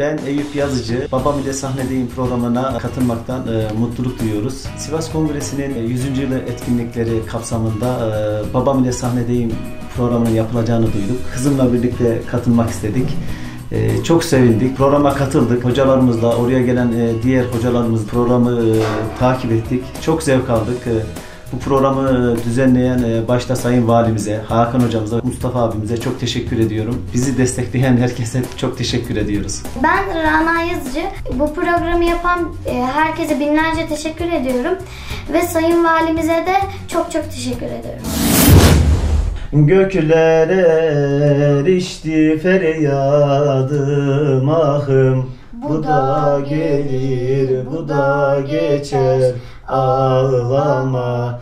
Ben Eyüp Yazıcı. Babam ile Sahnedeyim programına katılmaktan mutluluk duyuyoruz. Sivas Kongresi'nin 100. yılı etkinlikleri kapsamında Babam ile Sahnedeyim programının yapılacağını duyduk. Kızımla birlikte katılmak istedik. Çok sevindik. Programa katıldık. Hocalarımızla, oraya gelen diğer hocalarımız programı takip ettik. Çok zevk aldık. Bu programı düzenleyen başta Sayın Valimize, Hakan Hocamıza, Mustafa abimize çok teşekkür ediyorum. Bizi destekleyen herkese çok teşekkür ediyoruz. Ben Rana Yazıcı. Bu programı yapan herkese binlerce teşekkür ediyorum. Ve Sayın Valimize de çok teşekkür ediyorum. Gökler erişti feryadım ahım. Bu da gelir, bu da geçer, ağlama.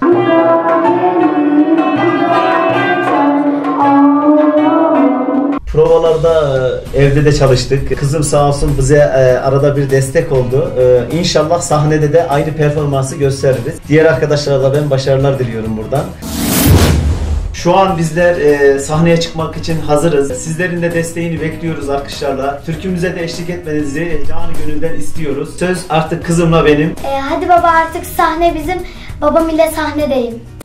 Provalarda evde de çalıştık. Kızım sağ olsun bize arada bir destek oldu. İnşallah sahnede de aynı performansı gösteririz. Diğer arkadaşlara da ben başarılar diliyorum buradan. Şu an bizler sahneye çıkmak için hazırız. Sizlerin de desteğini bekliyoruz alkışlarla. Türkümüze de eşlik etmenizi canı gönülden istiyoruz. Söz artık kızımla benim. Hadi baba, artık sahne bizim. Babam ile sahnedeyim.